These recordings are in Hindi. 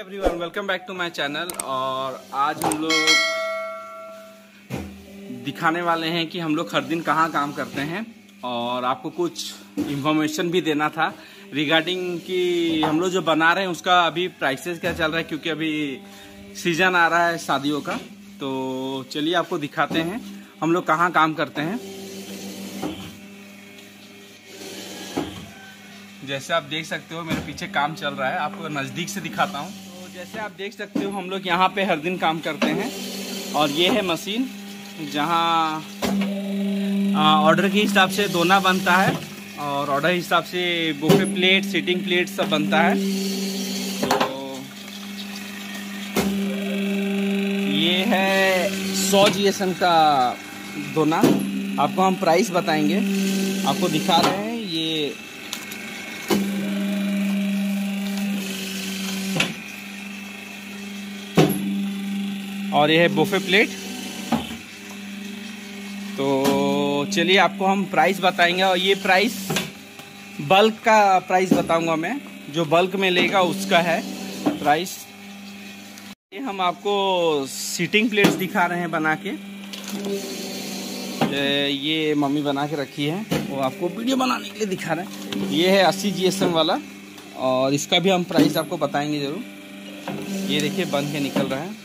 Everyone, welcome back to my channel. और आज हम लोग दिखाने वाले हैं कि हम लोग हर दिन कहाँ काम करते हैं और आपको कुछ इंफॉर्मेशन भी देना था रिगार्डिंग कि हम लोग जो बना रहे हैं उसका अभी प्राइसेस क्या चल रहा है, क्योंकि अभी सीजन आ रहा है शादियों का। तो चलिए आपको दिखाते हैं हम लोग कहाँ काम करते हैं। जैसे आप देख सकते हो मेरे पीछे काम चल रहा है, आपको नज़दीक से दिखाता हूँ। तो जैसे आप देख सकते हो हम लोग यहाँ पे हर दिन काम करते हैं और ये है मशीन जहाँ ऑर्डर के हिसाब से दोना बनता है और ऑर्डर के हिसाब से बुफे प्लेट, सीटिंग प्लेट सब बनता है। तो ये है 100 GSM का दोना। आपको हम प्राइस बताएंगे, आपको दिखा रहे हैं ये। और ये है बुफे प्लेट। तो चलिए आपको हम प्राइस बताएंगे और ये प्राइस बल्क का प्राइस बताऊंगा मैं, जो बल्क में लेगा उसका है प्राइस। ये हम आपको सीटिंग प्लेट्स दिखा रहे हैं बना के। ये मम्मी बना के रखी है, वो आपको वीडियो बनाने के लिए दिखा रहे हैं। ये है 80 GSM वाला और इसका भी हम प्राइस आपको बताएंगे ज़रूर। ये देखिए बन के निकल रहा है।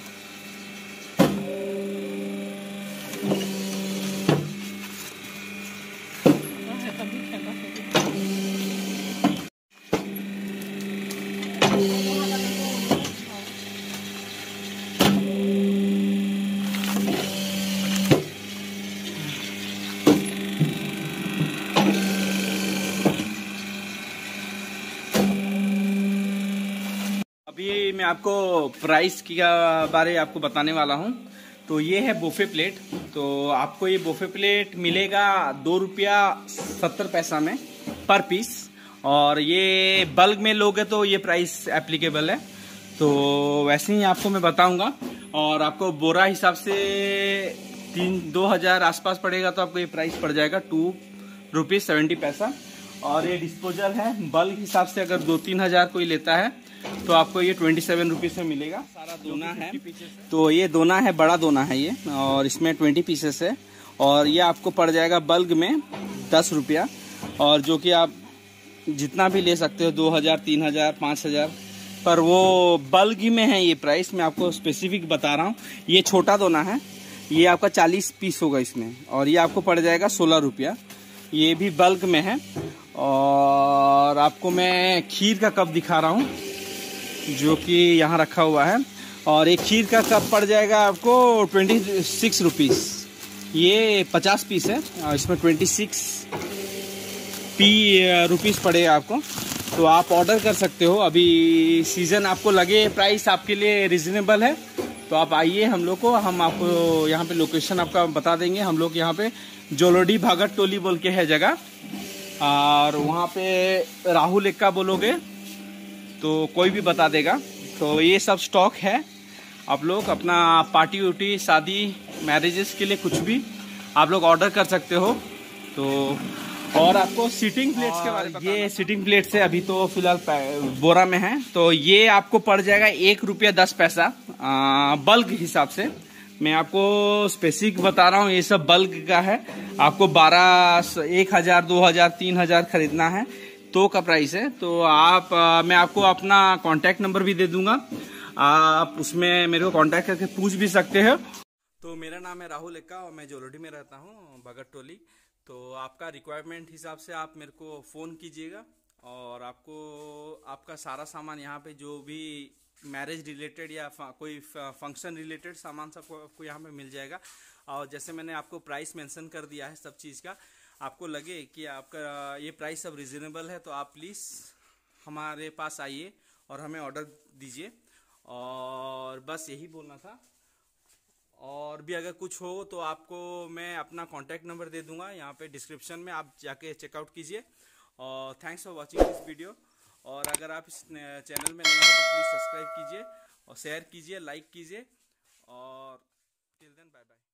अभी मैं आपको प्राइस के बारे आपको बताने वाला हूँ। तो ये है बुफे प्लेट। तो आपको ये बुफे प्लेट मिलेगा ₹2.70 में पर पीस। और ये बल्क में लोगे तो ये प्राइस एप्लीकेबल है। तो वैसे ही आपको मैं बताऊंगा। और आपको बोरा हिसाब से 2,000 आसपास पड़ेगा, तो आपको ये प्राइस पड़ जाएगा ₹2.70। और ये डिस्पोजल है, बल्क हिसाब से अगर 2-3 हज़ार कोई लेता है तो आपको ये 27 रुपीज़ में मिलेगा। सारा दोना है, तो ये दोना है, बड़ा दोना है ये, और इसमें 20 पीसेस है। और ये आपको पड़ जाएगा बल्क में ₹10। और जो कि आप जितना भी ले सकते हो, 2,000, 3,000, 5,000, पर वो बल्क ही में है ये प्राइस। मैं आपको स्पेसिफिक बता रहा हूँ। ये छोटा दोना है, ये आपका 40 पीस होगा इसमें, और ये आपको पड़ जाएगा ₹16। ये भी बल्क में है। और आपको मैं खीर का कप दिखा रहा हूँ जो कि यहाँ रखा हुआ है। और एक खीर का कप पड़ जाएगा आपको 26 रुपीज़। ये 50 पीस है और इसमें 26 रुपीज़ पड़ेगा आपको। तो आप ऑर्डर कर सकते हो। अभी सीज़न आपको लगे प्राइस आपके लिए रिजनेबल है तो आप आइए हम लोग को, हम आपको यहाँ पे लोकेशन आपका बता देंगे। हम लोग यहाँ पे जोलोडी भागत टोली बोल के है जगह, और वहाँ पे राहुल एक्का बोलोगे तो कोई भी बता देगा। तो ये सब स्टॉक है। आप लोग अपना पार्टी उटी, शादी, मैरिजेस के लिए कुछ भी आप लोग ऑर्डर कर सकते हो। तो और आपको सीटिंग प्लेट्स के बारे में, ये सीटिंग प्लेट्स है अभी तो फिलहाल बोरा में है। तो ये आपको पड़ जाएगा ₹1.10 बल्क हिसाब से। मैं आपको स्पेसिफिक बता रहा हूँ, ये सब बल्क का है। आपको 1,000, 2,000, 3,000 खरीदना है तो का प्राइस है। तो आप मैं आपको अपना कांटेक्ट नंबर भी दे दूंगा, आप उसमें मेरे को कांटेक्ट करके पूछ भी सकते हो। तो मेरा नाम है राहुल एक्का और मैं जोलोडी में रहता हूँ, भगत टोली। तो आपका रिक्वायरमेंट हिसाब से आप मेरे को फ़ोन कीजिएगा और आपको आपका सारा सामान यहाँ पे जो भी मैरिज रिलेटेड या कोई फंक्शन रिलेटेड सामान सब आपको यहाँ पे मिल जाएगा। और जैसे मैंने आपको प्राइस मेंशन कर दिया है सब चीज़ का, आपको लगे कि आपका ये प्राइस सब रिजनेबल है तो आप प्लीज़ हमारे पास आइए और हमें ऑर्डर दीजिए। और बस यही बोलना था। और भी अगर कुछ हो तो आपको मैं अपना कांटेक्ट नंबर दे दूंगा यहाँ पे डिस्क्रिप्शन में, आप जाके चेकआउट कीजिए। और thanks for watching this video. और अगर आप इस चैनल में नए हो तो प्लीज़ सब्सक्राइब कीजिए और शेयर कीजिए, लाइक कीजिए। और टिल देन बाय बाय।